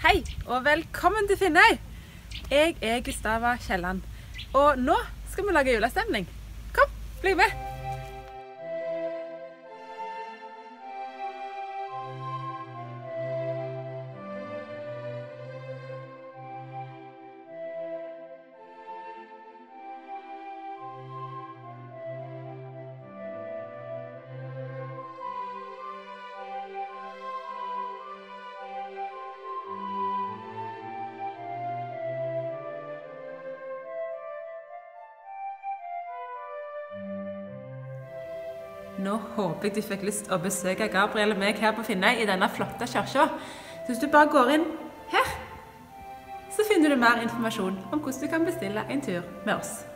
Hei og velkommen til Finnøy! Jeg er Gustava Kjelland, og nå skal vi lage julestemning. Kom, bli med! Nå håper jeg du fikk lyst til å besøke Gabriel og meg her på Finnøy i denne flotte kirken. Så hvis du bare går inn her, så finner du mer informasjon om hvordan du kan bestille en tur med oss.